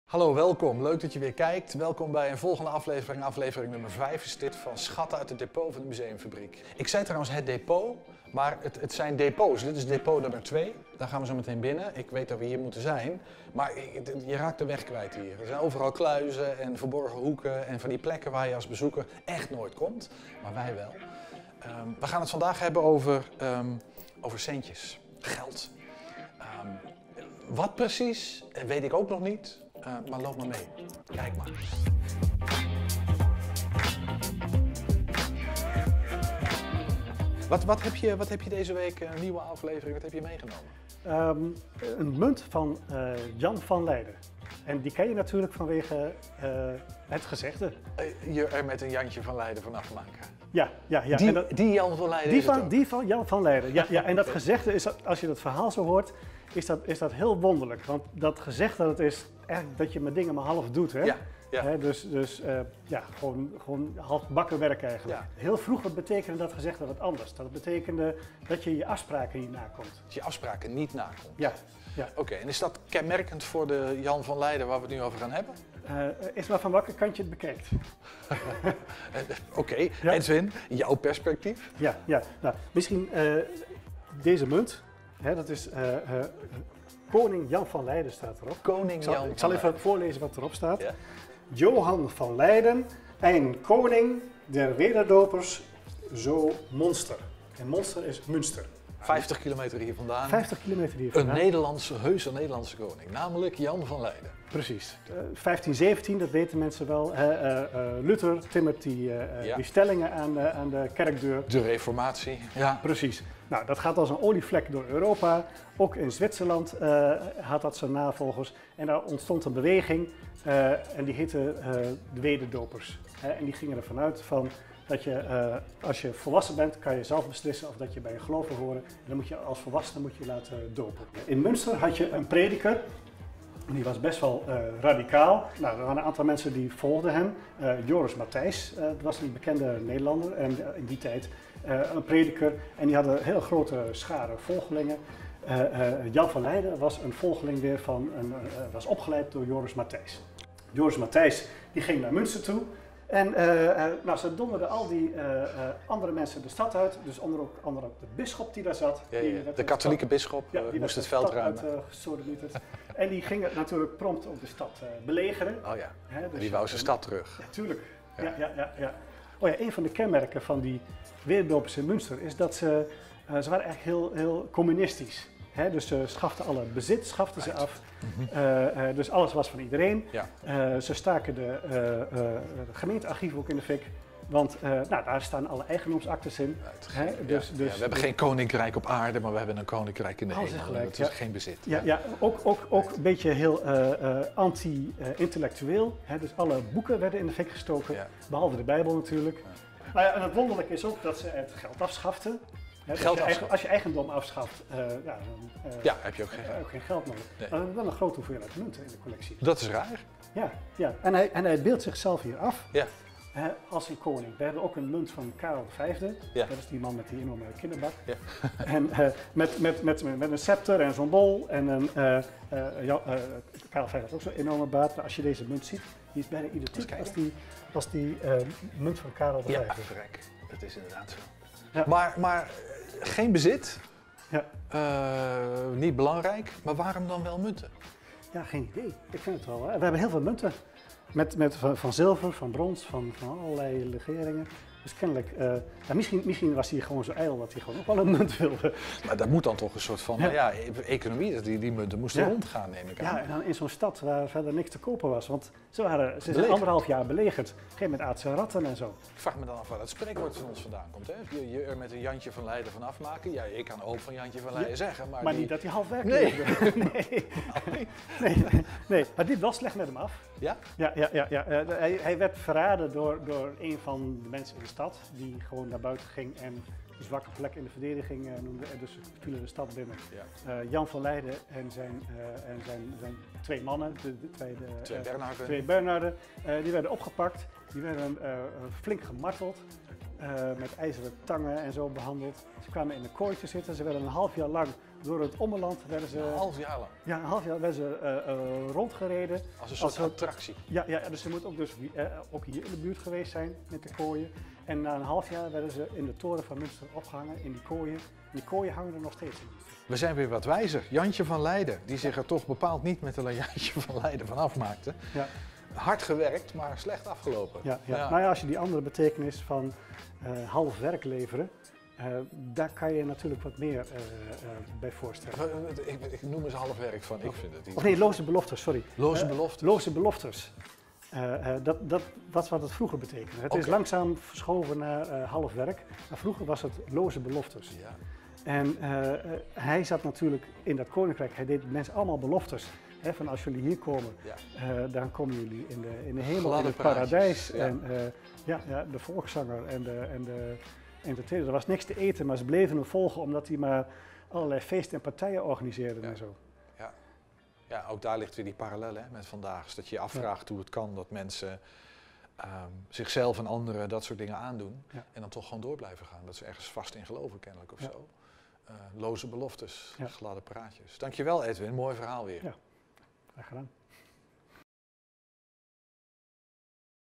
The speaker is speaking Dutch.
Hallo, welkom. Leuk dat je weer kijkt. Welkom bij een volgende aflevering. Aflevering nummer 5 is dit van Schatten uit het depot van de Museumfabriek. Ik zei trouwens het depot, maar het zijn depots. Dit is depot nummer 2. Daar gaan we zo meteen binnen. Ik weet dat we hier moeten zijn, maar je raakt de weg kwijt hier. Er zijn overal kluizen en verborgen hoeken en van die plekken waar je als bezoeker echt nooit komt. Maar wij wel. We gaan het vandaag hebben over centjes, geld. Wat precies, weet ik ook nog niet. Maar loop maar mee. Kijk maar. Wat heb je deze week, een nieuwe aflevering, wat heb je meegenomen? Een munt van Jan van Leiden. En die ken je natuurlijk vanwege het gezegde. Je er met een Jantje van Leiden vanaf maken. Ja. Die Jan van Leiden die van Jan van Leiden, ja. En dat gezegde is, als je dat verhaal zo hoort, is dat heel wonderlijk. Want dat gezegde, dat is eigenlijk dat je met dingen maar half doet, hè? Ja. Dus gewoon half bakken werk eigenlijk. Ja. Heel vroeger betekende dat gezegde wat anders. Dat betekende dat je je afspraken niet nakomt. Dat je afspraken niet nakomt. Ja. Oké, en is dat kenmerkend voor de Jan van Leiden waar we het nu over gaan hebben? Is maar van welke kant je het bekijkt. Oké. Edwin, jouw perspectief? Ja. Nou, misschien deze munt. Hè, dat is Koning Jan van Leiden staat erop. Koning Jan van Ik zal even voorlezen wat erop staat. Ja. Johan van Leiden, een koning der wederdopers, zo monster. En monster is Münster. 50 kilometer hier vandaan. 50 kilometer hier vandaan. Heuse Nederlandse koning, namelijk Jan van Leiden. Precies. 1517, dat weten mensen wel. Luther timmert die stellingen aan de kerkdeur. De reformatie. Ja. Precies. Nou, dat gaat als een olievlek door Europa. Ook in Zwitserland had dat zijn navolgers. En daar ontstond een beweging en die heette de wederdopers. En die gingen ervan uit dat je, als je volwassen bent, kan je zelf beslissen of dat je bij een geloof wil horen. En dan moet je als volwassene laten dopen. In Münster had je een prediker. Die was best wel radicaal. Nou, er waren een aantal mensen die volgden hem. Joris Matthijs, dat was een bekende Nederlander en in die tijd een prediker. En die hadden een heel grote schare volgelingen. Jan van Leiden was een volgeling weer was opgeleid door Joris Matthijs. Joris Matthijs die ging naar Münster toe. En ze donderden al die andere mensen de stad uit, dus onder andere de bisschop die daar zat. De katholieke bisschop moest het veld ruimen. En die gingen natuurlijk prompt op de stad belegeren. Oh ja, dus die wou zijn stad terug. Ja, tuurlijk. Ja. Oh ja, een van de kenmerken van die wederdopers in Münster is dat ze waren eigenlijk heel communistisch. Dus ze schaften alle bezit, ze af. Dus alles was van iedereen. Ja. Ze staken de gemeentearchief ook in de fik. Want daar staan alle eigendomsactes in. Dus we hebben geen koninkrijk op aarde, maar we hebben een koninkrijk in de hemel. Het is geen bezit. Ja. Ook een beetje heel anti-intellectueel. Dus alle boeken werden in de fik gestoken, behalve de Bijbel natuurlijk. Ja. En het wonderlijke is ook dat ze het geld afschaften. Als je eigendom afschaft, heb je ook geen geld nodig. Nee. Maar we hebben wel een grote hoeveelheid munten in de collectie. Dat is raar. Ja. En hij beeldt zichzelf hier af als een koning. We hebben ook een munt van Karel V. Ja. Dat is die man met die enorme kinderbak. Ja. En met een scepter en zo'n bol. En Karel V had ook zo'n enorme baard. Maar als je deze munt ziet, die is bijna identiek als die munt van Karel V. Ja, verrek. Dat is inderdaad zo. Ja. Maar geen bezit, niet belangrijk, maar waarom dan wel munten? Ja, geen idee. Ik vind het wel. Hè. We hebben heel veel munten. Van zilver, van brons, van allerlei legeringen. Dus kennelijk, misschien was hij gewoon zo ijdel dat hij gewoon ook wel een munt wilde. Maar dat moet dan toch een soort van economie, die munten moesten rondgaan, neem ik aan. Ja, en dan in zo'n stad waar verder niks te kopen was. Want ze zijn 1,5 jaar belegerd. Op een gegeven moment aten ze ratten en zo. Ik vraag me dan af waar dat spreekwoord van ons vandaan komt. Hè? Je er met een Jantje van Leiden van afmaken. Ja, ik kan ook van Jantje van Leiden zeggen. Maar niet dat hij half werk Nee, maar dit was slecht met hem af. Ja? Ja. Hij werd verraden door een van de mensen in de stad, die gewoon naar buiten ging en de zwakke plek in de verdediging noemde. En dus vielen de stad binnen. Ja. Jan van Leiden en zijn 2 mannen, twee Bernharden, die werden opgepakt. Die werden flink gemarteld. met ijzeren tangen en zo behandeld. Ze kwamen in een kooi te zitten. Ze werden een half jaar lang door het ommeland Een half jaar lang? Ja, een half jaar werden ze rondgereden. Als een soort attractie? Ja, dus ze moeten ook hier in de buurt geweest zijn met de kooien. En na een half jaar werden ze in de toren van Münster opgehangen in die kooien. Die kooien hangen er nog steeds in. We zijn weer wat wijzer. Jantje van Leiden, die zich er toch bepaald niet met een Jantje van Leiden van afmaakte. Ja. Hard gewerkt, maar slecht afgelopen. Ja. Nou ja, als je die andere betekenis van half werk leveren, daar kan je natuurlijk wat meer bij voorstellen. Ik noem eens half werk van, ik vind het niet. Of nee, loze beloftes, sorry. Loze beloftes? Loze beloftes. Dat was wat het vroeger betekende. Het is langzaam verschoven naar half werk, maar vroeger was het loze beloftes. Ja. En hij zat natuurlijk in dat koninkrijk, hij deed mensen allemaal beloftes. Hè, van als jullie hier komen, dan komen jullie in de hemel, in het paradijs. Ja. En de volkszanger en de entertainer. Er was niks te eten, maar ze bleven hem volgen omdat hij maar allerlei feesten en partijen organiseerde en zo. Ja, ook daar ligt weer die parallel met vandaag. Dus dat je je afvraagt hoe het kan dat mensen zichzelf en anderen dat soort dingen aandoen. Ja. En dan toch gewoon door blijven gaan. Dat ze ergens vast in geloven kennelijk of zo. Loze beloftes, gladde praatjes. Dankjewel Edwin, mooi verhaal weer. Ja, graag gedaan.